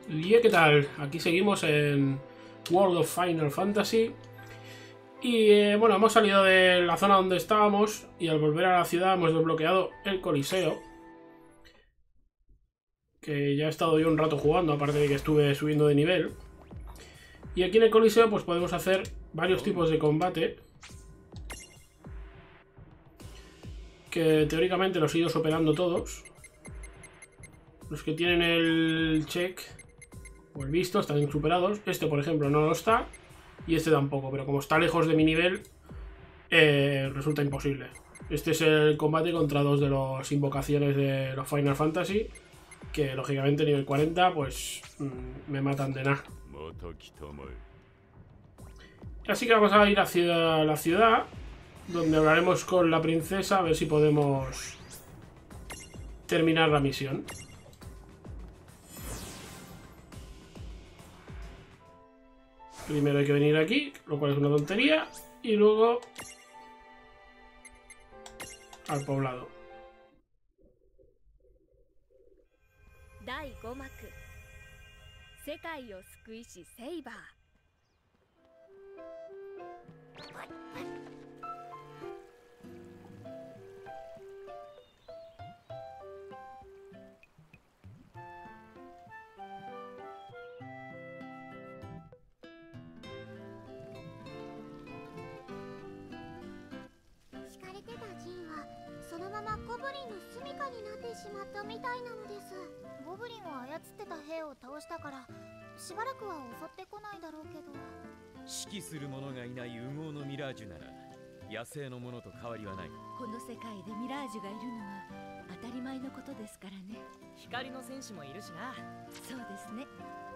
Y ¿qué tal? Aquí seguimos en World of Final Fantasy. Y bueno, hemos salido de la zona donde estábamos y al volver a la ciudad hemos desbloqueado el Coliseo. Que ya he estado yo un rato jugando, aparte de que estuve subiendo de nivel. Y aquí en el Coliseo pues podemos hacer varios tipos de combate. Que teóricamente los he ido superando todos. Los que tienen el check o el visto están superados. Este, por ejemplo, no lo está. Y este tampoco, pero como está lejos de mi nivel, resulta imposible. Este es el combate contra dos de las invocaciones de los Final Fantasy, que lógicamente nivel 40 pues me matan de nada. Así que vamos a ir hacia la ciudad, donde hablaremos con la princesa a ver si podemos terminar la misión. Primero hay que venir aquí, lo cual es una tontería, y luego al poblado. 第5幕世界を救いしセイバー。 惹かれてたジンはそのままゴブリンの住処になってしまったみたいなのです。ゴブリンを操ってた兵を倒したからしばらくは襲ってこないだろうけど、 指揮する者がいない烏合のミラージュなら野生のものと変わりはない。 この世界でミラージュがいるのは当たり前のことですからね。 光の戦士もいるしな。 そうですね。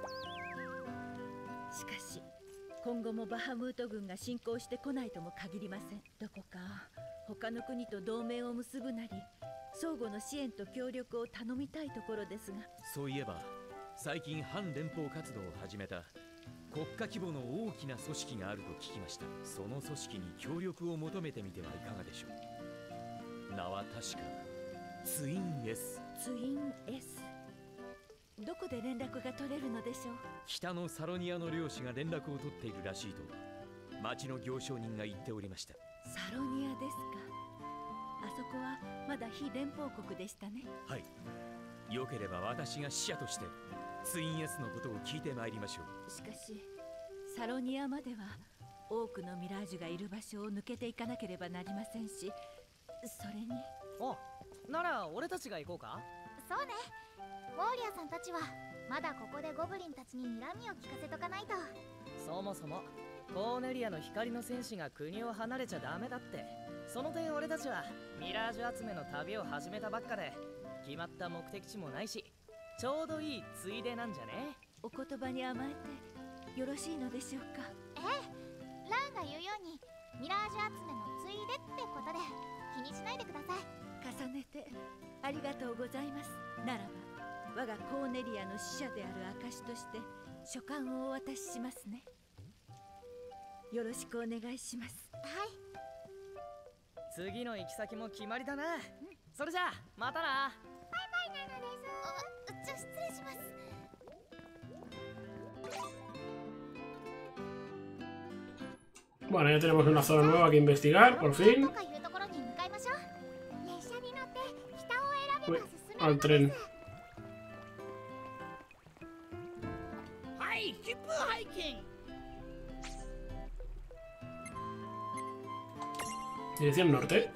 しかし今後もバハムート軍が侵攻してこないとも限りません。どこか他の国と同盟を結ぶなり相互の支援と協力を頼みたいところですが。 そういえば最近反連邦活動を始めた国家規模の大きな組織があると聞きました。その組織に協力を求めてみてはいかがでしょう。名は確かツイン S。 ツイン S。 どこで連絡が取れるのでしょう。 北のサロニアの領主が連絡を取っているらしいと町の行商人が言っておりました。 サロニアですか。あそこはまだ非連邦国でしたね。 はい。よければ私が使者としてツイン S のことを聞いてまいりましょう。 しかしサロニアまでは多くのミラージュがいる場所を抜けていかなければなりませんし、それに。 お、なら俺たちが行こうか。 そうね。ウォーリアさんたちはまだここでゴブリンたちに睨みを聞かせとかないと。 そもそもコーネリアの光の戦士が国を離れちゃダメだって。その点俺たちはミラージュ集めの旅を始めたばっかで決まった目的地もないし、ちょうどいいついでなんじゃね。 お言葉に甘えてよろしいのでしょうか。 ええ、ランが言うようにミラージュ集めのついでってことで気にしないでください。 重ねてありがとうございます。ならば我がコーネリアの使者である証として書簡をお渡ししますね。よろしくお願いします。 はい。 次の行き先も決まりだな。それじゃあまたな。 バイバイなのです。じゃあ失礼します。 Bueno, ya tenemos una zona nueva que investigar, por fin. Uy, al tren. Dirección norte.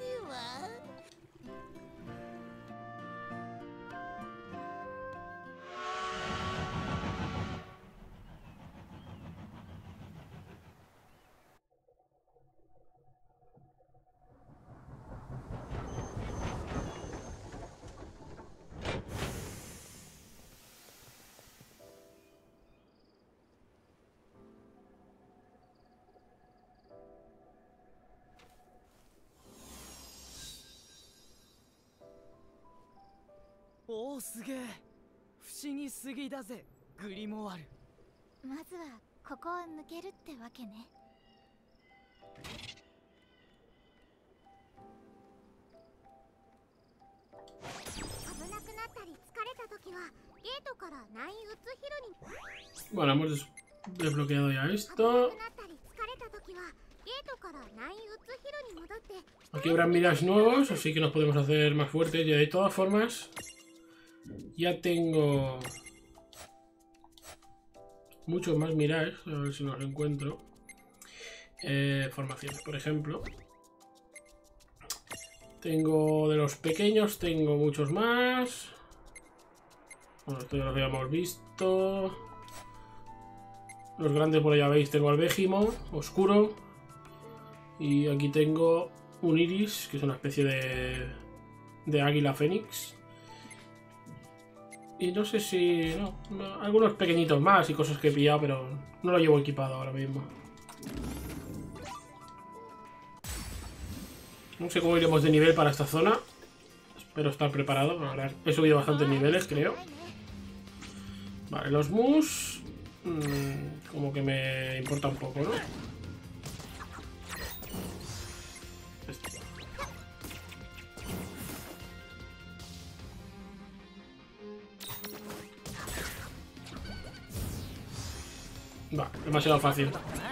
おお、すげえ。不思議すぎだぜグリモワール。 まずはここを抜けるってわけね。危なくなったり疲れ Bueno, hemos desbloqueado ya esto. Aquí habrá Mirage nuevos, así que nos podemos hacer más fuertes. Y de todas formas, ya tengo muchos más Mirage. A ver si los encuentro. Formaciones, por ejemplo. Tengo de los pequeños, tengo muchos más. Bueno, esto ya los habíamos visto. Los grandes, por allá veis, tengo al Vegimo oscuro. Y aquí tengo un Iris, que es una especie de águila fénix. Y no sé si... No, algunos pequeñitos más y cosas que he pillado, pero no lo llevo equipado ahora mismo. No sé cómo iremos de nivel para esta zona. Espero estar preparado. Ahora he subido bastantes niveles, creo. Vale, los mus... como que me importa un poco, ¿no? Va, demasiado fácil.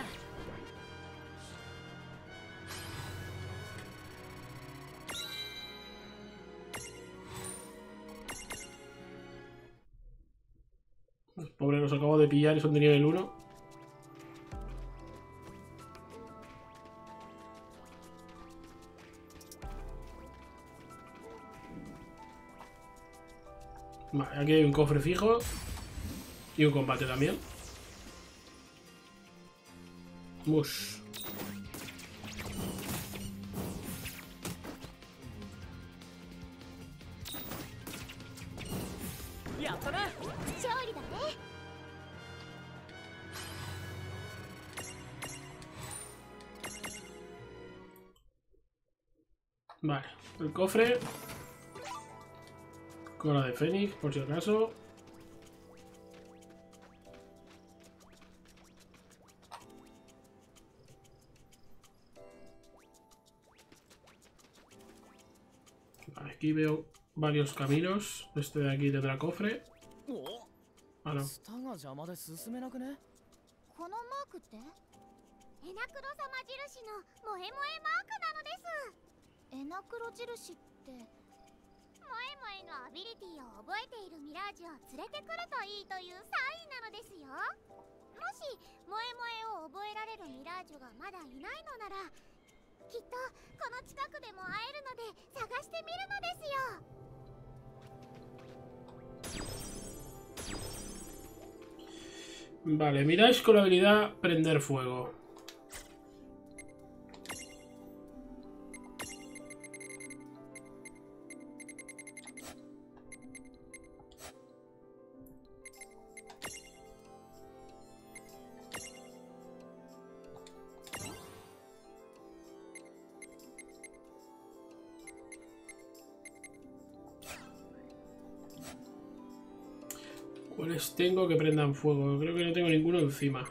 Los pobres los acabo de pillar y son de nivel 1. Vale, aquí hay un cofre fijo. Y un combate también. Mush. Vale, el cofre. Cola de Fénix, por si acaso. Vale, aquí veo varios caminos. Este de aquí tendrá cofre. Ah, no. このマークってエナクロ様印の萌え萌えマークなのです。エナクロ印って萌え萌えのアビリティを覚えているミラージュを連れてくるといいというサインなのですよ。もし萌え萌えを覚えられるミラージュがまだいないのならきっとこの近くでも会えるので探してみるのですよ。 Vale, miráis con la habilidad prender fuego. ¿Cuáles tengo que prendan fuego? Creo que no tengo ninguno encima.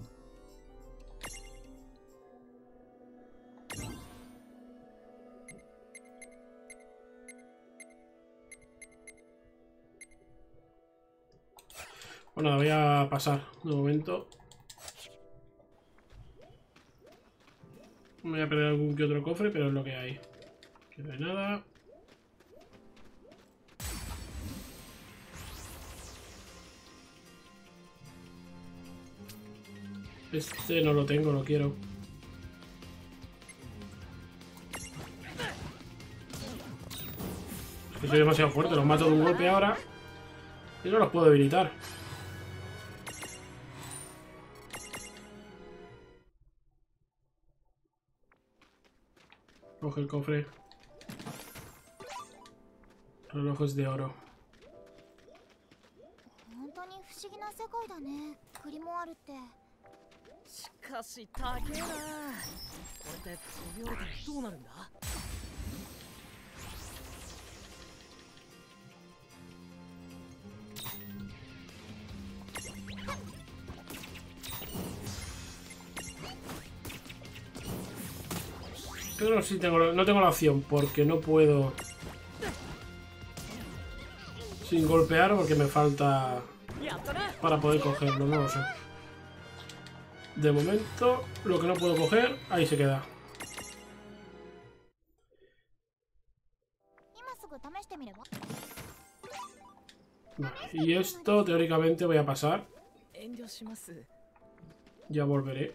Bueno, voy a pasar de momento. Voy a perder algún que otro cofre, pero es lo que hay. Que no hay nada. Este no lo tengo, lo quiero. Es que soy demasiado fuerte, los mato de un golpe ahora. Y no los puedo habilitar. Coge el cofre. Relojes de oro. 本当に不思議な世界だね。クリモアルって。 しかし高えな。これで飛び降りたらどうなるんだ。 Pero sí no tengo la opción porque no puedo sin golpear porque me falta para poder cogerlo, no lo sé. De momento, lo que no puedo coger, ahí se queda. Vale, y esto teóricamente voy a pasar. Ya volveré.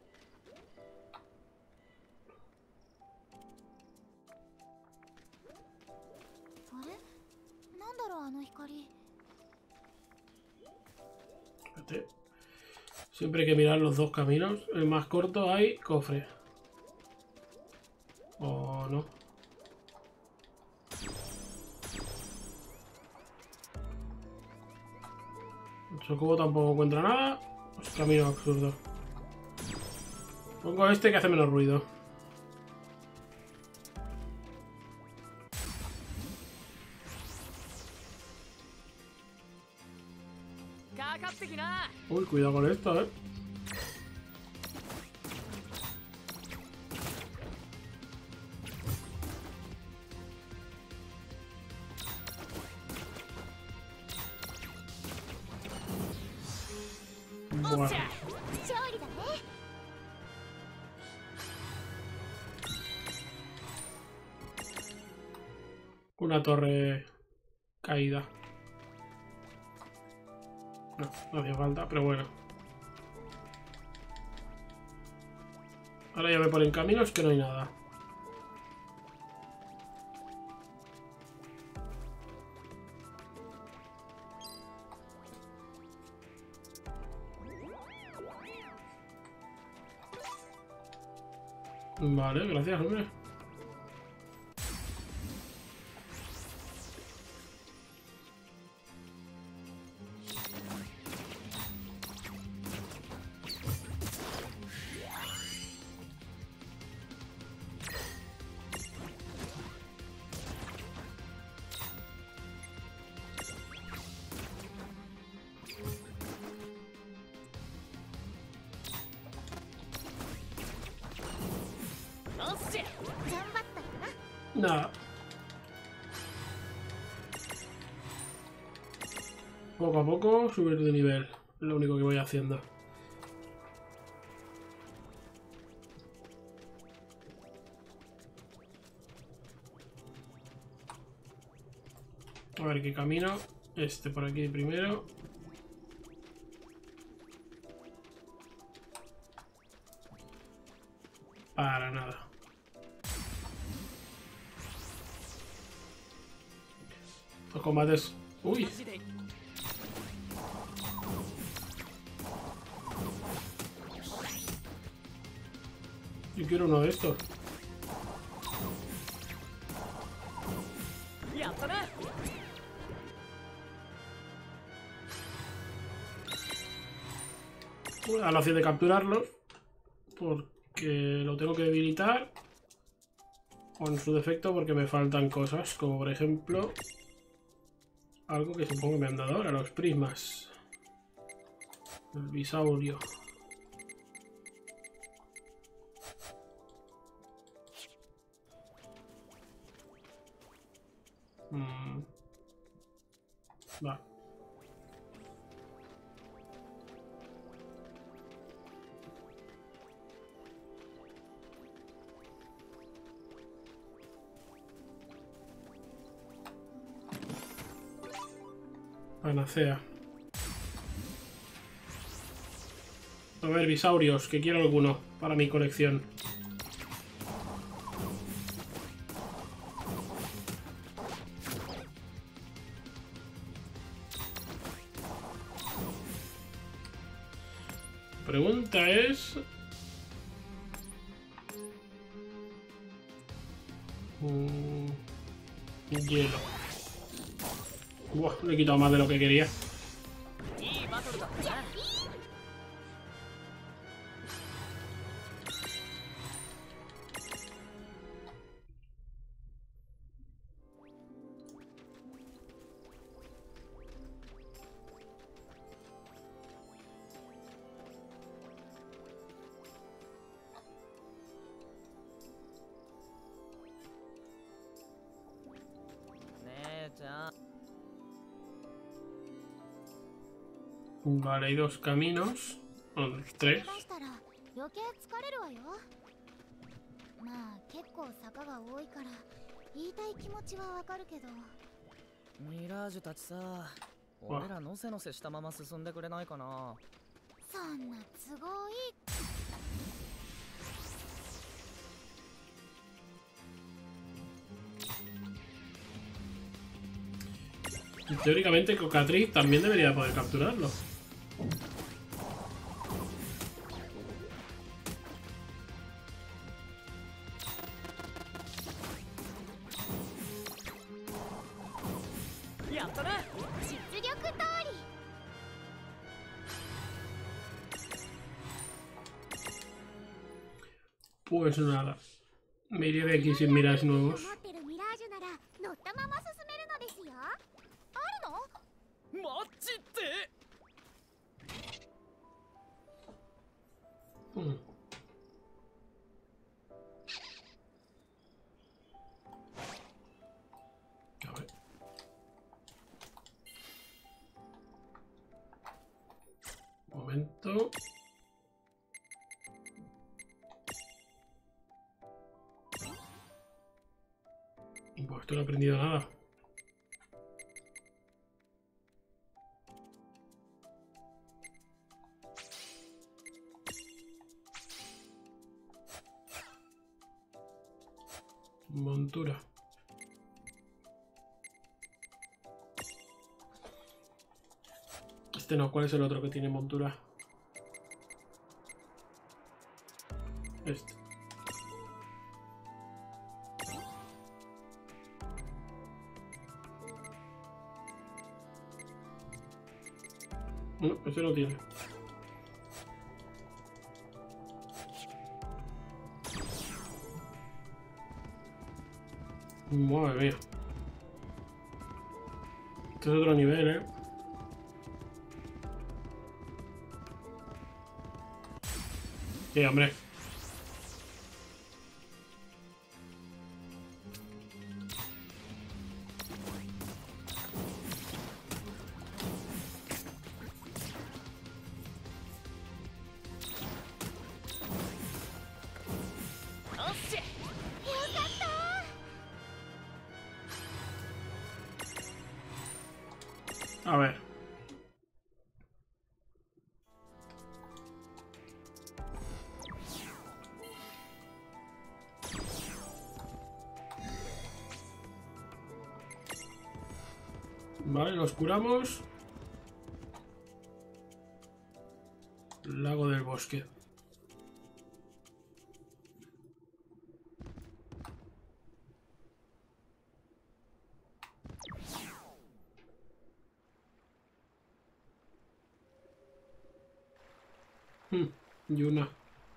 Espérate. Siempre hay que mirar los dos caminos. El más corto hay cofre. ¿O no? El Chocobo tampoco encuentra nada. Pues camino absurdo. Pongo este que hace menos ruido. Uy, cuidado con esto, Bueno. Una torre caída. No, no hacía falta, pero bueno. Ahora ya me ponen caminos que no hay nada. Vale, gracias, hombre. Nada. Poco a poco subir de nivel. Es lo único que voy haciendo. A ver qué camino. Este por aquí primero. Para nada. Los combates... ¡Uy! Yo quiero uno de estos. A la opción de capturarlos. Porque lo tengo que debilitar. O en su defecto porque me faltan cosas. Como por ejemplo... algo que supongo que me han dado ahora, los prismas. El bisaurio. Va. Panacea. A ver, bisaurios, que quiero alguno para mi colección. La pregunta es... hielo. Buah, le he quitado más de lo que quería. Vale, hay dos caminos. No, tres. 出したら余計疲れるわよ。まあ結構坂が多いから言いたい気持ちはわかるけど。 ミラージュたちさ、俺らのせのせしたまま進んでくれないかな。 そんな都合いい。 Y teóricamente Cocatriz también debería poder capturarlo. Pues nada, me iré de aquí sin miras nuevos. 持ってるミラージュなら乗ったまま進めるのですよ。あるの？ マジで？ A ver. Un momento. Pues esto no he aprendido nada. Montura. Este no, ¿cuál es el otro que tiene montura? Este. No, ese no tiene. Madre mía. Este es otro nivel, ¿eh? Sí, hombre. A ver. Vale, nos curamos. Lago del bosque. Yuna.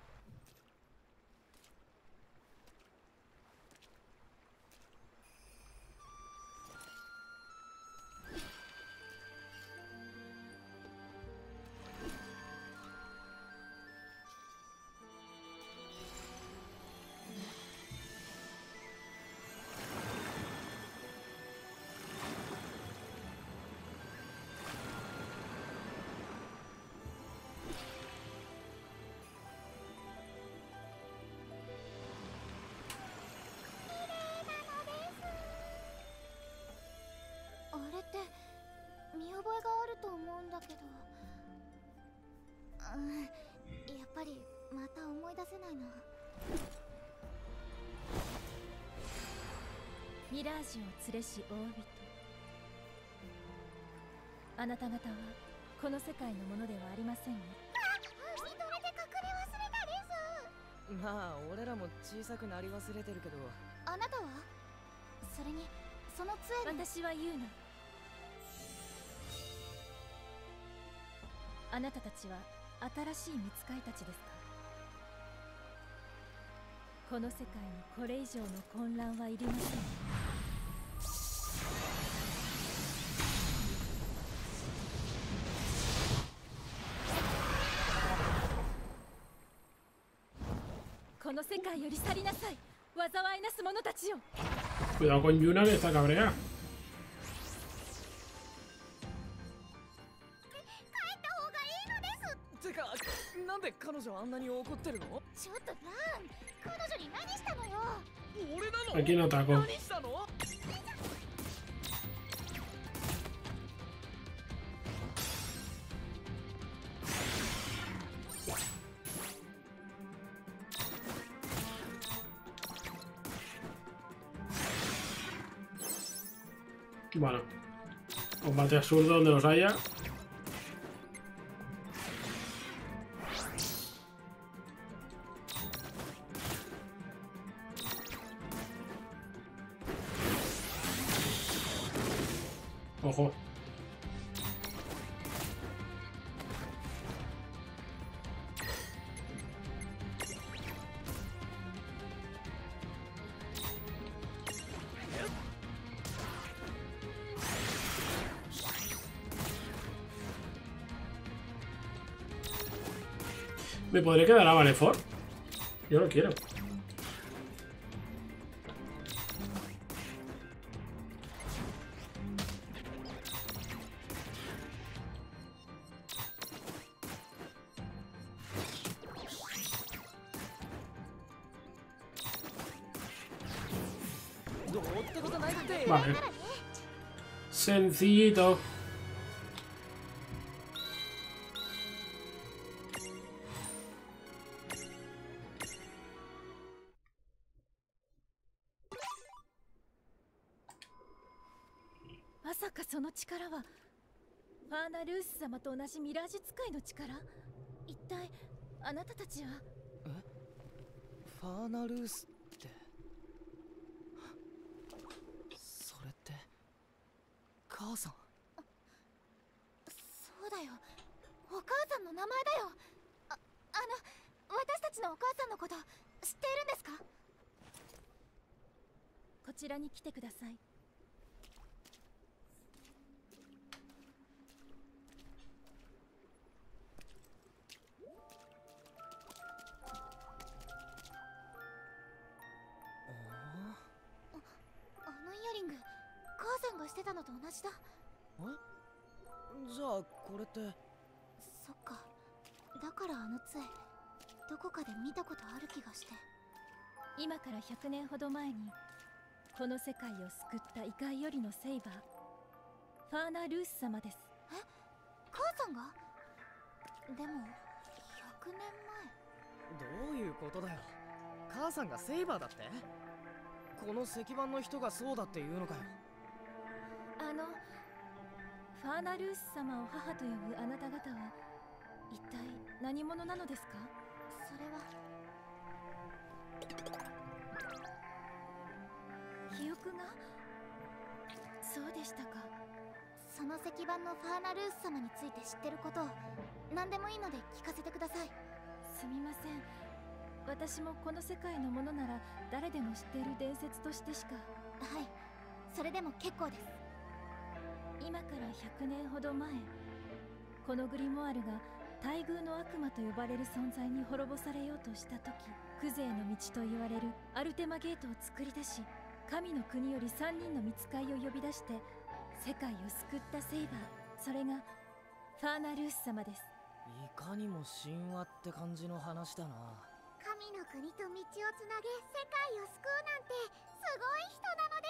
ミラージュを連れし大人、あなた方はこの世界のものではありませんね。 見とれて隠れ忘れたです。 まあ俺らも小さくなり忘れてるけど。 あなたは？それにその杖に。 私はユーナ。あなたたちは新しい御使いたちですか？この世界にこれ以上の混乱はいりません。この世界より去りなさい、災いなす者たちよ。 Cuidado con Yuna que está cabrea. 帰ったなんで彼女あんなに怒ってるの？ ちょっとラン、彼女に何したのよ。 俺なの？ Aquí no ataco. 何したの？ Bueno, combate absurdo donde los haya. Ojo. ¿Me podré quedar a Valefort? Yo lo quiero. Vale. Sencillito. Masaka その力はファーナ・ルース様と同じミラージュ使いの力？一体あなたたちは？ ファーナルースって、それって母さん？ そうだよ、お母さんの名前だよ。私たちのお母さんのこと知っているんですか？ こちらに来てください。 イヤリング、母さんがしてたのと同じだ。 じゃあこれって。 そっか、だからあの杖どこかで見たことある気がして。 今から100年ほど前にこの世界を救った異界よりのセイバー、ファーナ・ルース様です。 え、母さんが？でも100年前。 どういうことだよ。母さんがセイバーだって？この石板の人がそうだって言うのかよ。 ファーナ・ルース様を母と呼ぶあなた方は一体何者なのですか？ それは記憶が？そうでしたか。 その石板のファーナ・ルース様について知ってることを何でもいいので聞かせてください。 すみません、私もこの世界のものなら誰でも知っている伝説としてしか。 はい、それでも結構です。 今から100年ほど前、このグリモワールが大宮の悪魔と呼ばれる存在に滅ぼされようとした時、クゼへの道と言われるアルテマゲートを作り出し、神の国より3人の御使いを呼び出して世界を救ったセイバー、それがファーナ・ルース様です。 いかにも神話って感じの話だな。 神の国と道をつなげ世界を救うなんてすごい人なのです。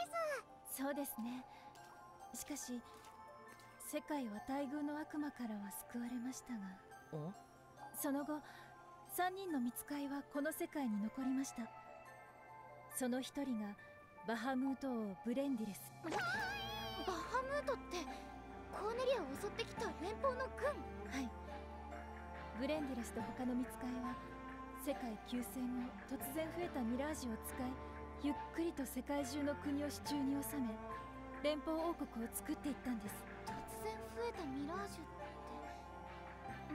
そうですね。しかし世界は大宮の悪魔からは救われましたが、その後3人の御使いはこの世界に残りました。その一人がバハムート王ブレンディレス。 バハムートってコーネリアを襲ってきた連邦の軍？ はい。ブレンディレスと他の御使いは世界休戦後突然増えたミラージュを使い、ゆっくりと世界中の国を手中に収め連邦王国を作っていったんです。 突然増えたミラージュって、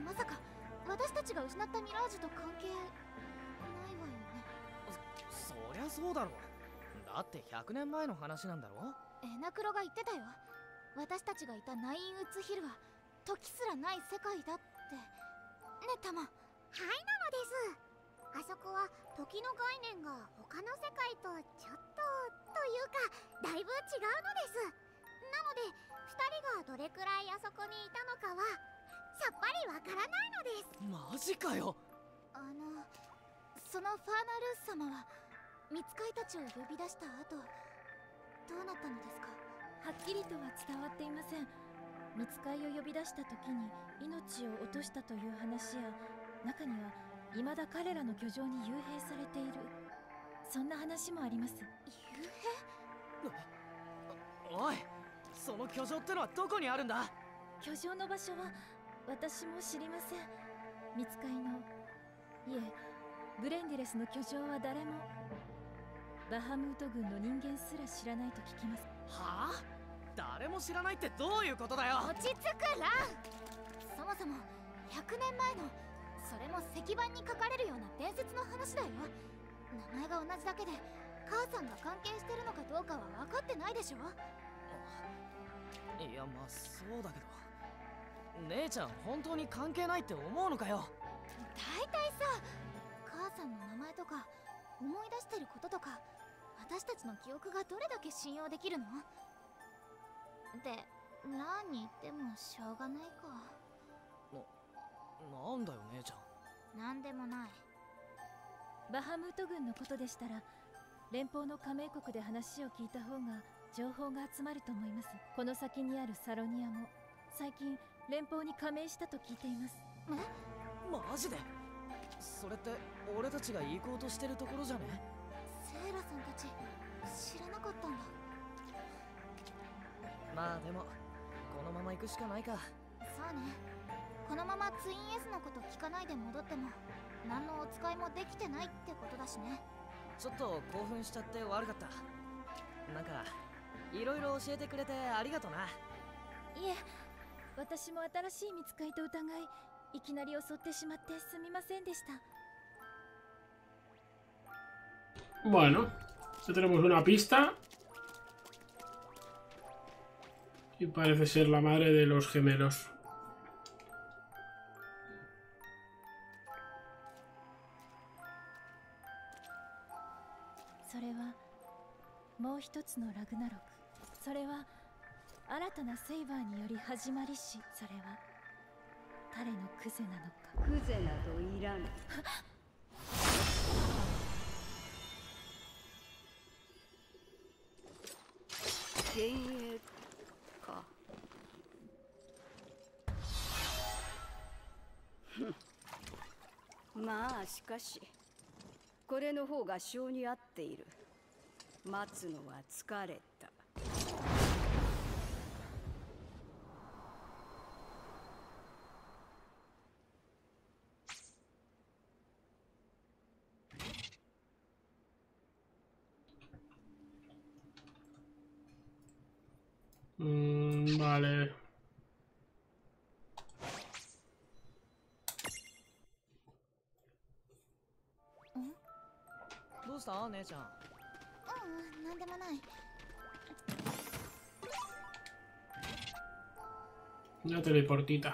まさか私たちが失ったミラージュと関係ないわよね。 そりゃそうだろ。だって100年前の話なんだろ。 エナクロが言ってたよ。私たちがいたナインウッズヒルは時すらない世界だってね。タマ。はいなのです。あそこは時の概念が他の世界とちょっとというかだいぶ違うのです。なので2人がどれくらいあそこにいたのかはさっぱりわからないのです。 マジかよ。 そのファーナルース様はミツカイたちを呼び出した後どうなったのですか？ はっきりとは伝わっていません。見つかいを呼び出した時に命を落としたという話や、中には未だ彼らの居城に幽閉されている、そんな話もあります。 幽閉？ おい、その居城ってのはどこにあるんだ？ 居城の場所は私も知りません。見つかいの、いえ、グレンディレスの居城は誰も、バハムート軍の人間すら知らないと聞きます。 はあ？誰も知らないってどういうことだよ。 落ち着くラン。そもそも100年前の、それも石板に書かれるような伝説の話だよ。名前が同じだけで母さんが関係してるのかどうかは分かってないでしょ。 いや、まあそうだけど、姉ちゃん本当に関係ないって思うのかよ。 大体さ、母さんの名前とか思い出してることとか、私たちの記憶がどれだけ信用できるの？で、ランに言ってもしょうがないか。 なんだよ姉ちゃん。 なんでもない。 バハムート軍のことでしたら、連邦の加盟国で話を聞いた方が情報が集まると思います。この先にあるサロニアも最近連邦に加盟したと聞いています。 マジで？それって俺たちが行こうとしてるところじゃね？ セイラさんたち知らなかったんだ。 まあでもこのまま行くしかないか。 そうね。このままツイン S のこと聞かないで戻っても何のお使いもできてないってことだしね。 ちょっと興奮しちゃって悪かった。なんかいろいろ教えてくれてありがとな。 いえ、私も新しい見つかいと疑い、いきなり襲ってしまってすみませんでした。 Bueno, ya tenemos una pista. Y parece ser la madre de los gemelos. Eso もう一つのラグナロク。それは新たなセイバーにより始まりし、それは誰のクゼなのか。 クゼなどいらぬ。幻影か。まあしかしこれの方が性に合っている。待つのは疲れた。 Vale. ¿Dónde está, 姉ちゃん？ なんでもない。 Una teleportita.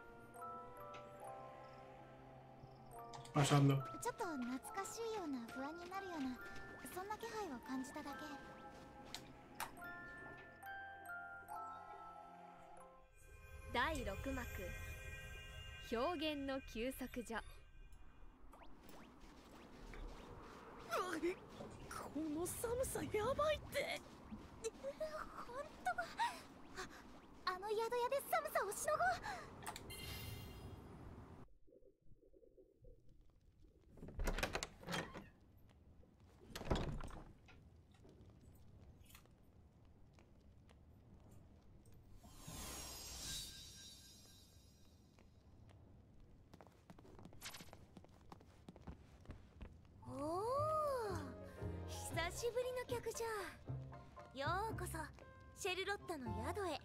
Pasando. ちょっと懐かしいような不安になるようなそんな気配を感じただけ。 第6幕表現の休息所。 この寒さやばいって。 ほんと。あの宿屋で寒さをしのごう。 久しぶりの客じゃ。ようこそシェルロッタの宿へ。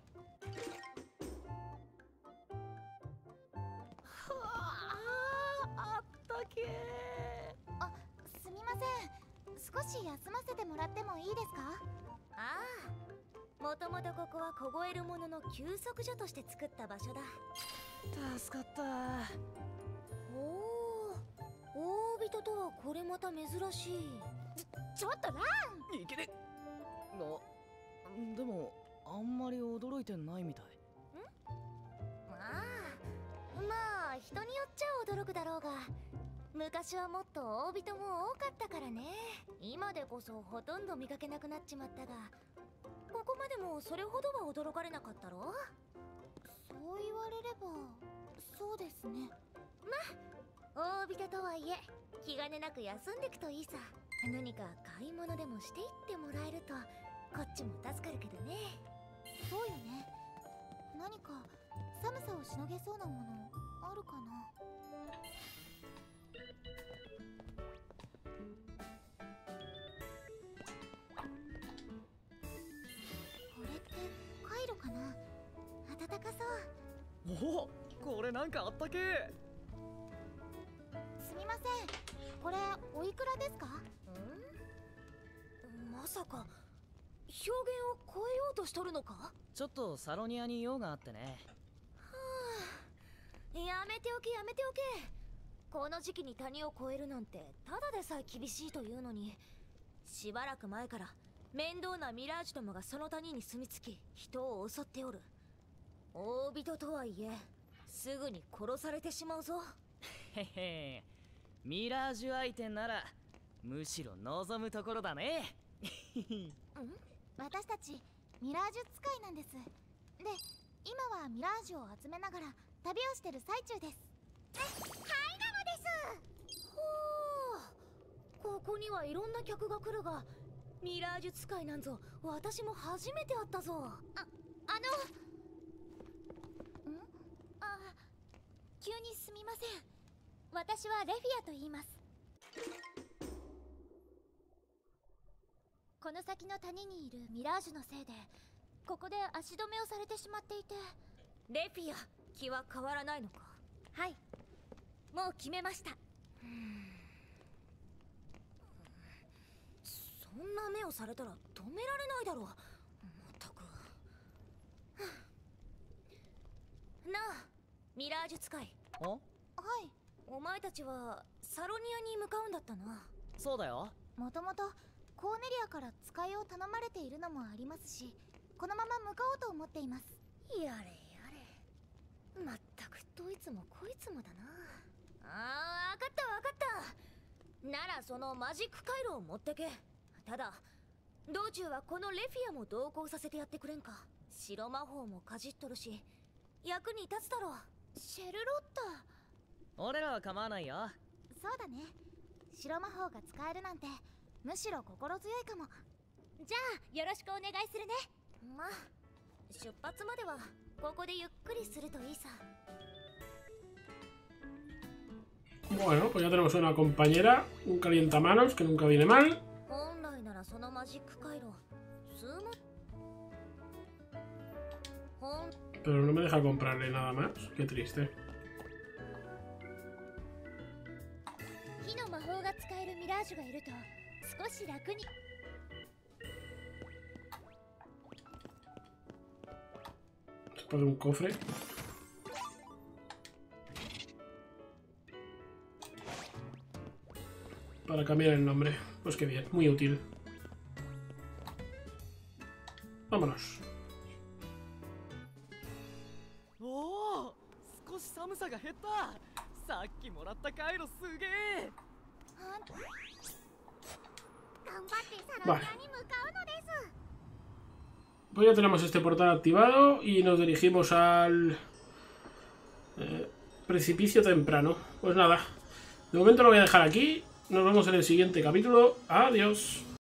あったけー。 あ、すみません。少し休ませてもらってもいいですか？ ああ、もともとここは凍えるものの休息所として作った場所だ。 助かった。 おお、大人とはこれまた珍しい。 ちょっとラン。 いけね。でもあんまり驚いてないみたい。 まあは人によっちゃ驚くだろうが、昔はもっと大人も多かったからね。今でこそほとんど見かけなくなっちまったが、ここまでもそれほどは驚かれなかったろ。 そう言われればそうですね。 大人とはいえ気兼ねなく休んでくといいさ。何か買い物でもしていってもらえるとこっちも助かるけどね。 そうよね。何か寒さをしのげそうなものあるかな。これってカイロかな。暖かそう。 おお、これなんかあったけえ。 すみません、これおいくらですか？ まさか表現を超えようとしとるのか？ ちょっとサロニアに用があってね。 やめておけやめておけ。この時期に谷を越えるなんてただでさえ厳しいというのに、しばらく前から面倒なミラージュどもがその谷に住み着き人を襲っておる。大人とはいえすぐに殺されてしまうぞ。 へへ、ミラージュ相手ならむしろ望むところだね。 私たちミラージュ使いなんです。で、今はミラージュを集めながら旅をしてる最中です。 はいなのです。ほう、ここにはいろんな客が来るが、ミラージュ使いなんぞ私も初めて会ったぞ。 急にすみません。私はレフィアと言います。この先の谷にいるミラージュのせいでここで足止めをされてしまっていて。 レフィア、気は変わらないのか？ はい、もう決めました。 そんな目をされたら止められないだろう。まったく。なあ、ミラージュ使い。 お？ はい。 お前たちはサロニアに向かうんだったな。 そうだよ。 もともとコーネリアから使いを頼まれているのもありますし、このまま向かおうと思っています。 やれやれ、まったくどいつもこいつもだな。わかったわかった。ならそのマジック回路を持ってけ。ただ道中はこのレフィアも同行させてやってくれんか。白魔法もかじっとるし役に立つだろう。 シェルロッタ。 俺らは構わないよ。 そうだね。白魔法が使えるなんてむしろ心強いかも。じゃあよろしくお願いするね。 まあ出発まではここでゆっくりするといいさ。 Bueno, pues ya tenemos una compañera, un calientamanos que nunca viene mal. 本来ならそのマジック回路 Pero no me deja comprarle nada más. Qué triste. 火の魔法が使えるミラージュがいると少し楽に。 Después de un cofre. Para cambiar el nombre. Pues qué bien, muy útil. Vámonos. おお、少し寒さが減った。さっきもらった回路すげえ。 頑張ってサロニアに向かうのです。 Pues ya tenemos este portal activado y nos dirigimos al precipicio temprano. Pues nada, de momento lo voy a dejar aquí. Nos vemos en el siguiente capítulo. Adiós.